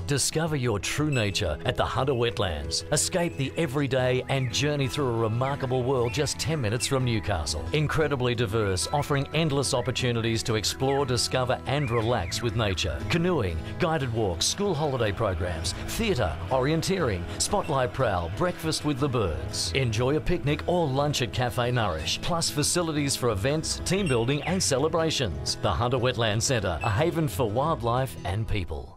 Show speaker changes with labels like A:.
A: Discover your true nature at the Hunter Wetlands. Escape the everyday and journey through a remarkable world just 10 minutes from Newcastle. Incredibly diverse, offering endless opportunities to explore, discover and relax with nature. Canoeing, guided walks, school holiday programs, theatre, orienteering, spotlight prowl, breakfast with the birds. Enjoy a picnic or lunch at Cafe Nourish, plus facilities for events, team building and celebrations. The Hunter Wetlands Centre, a haven for wildlife and people.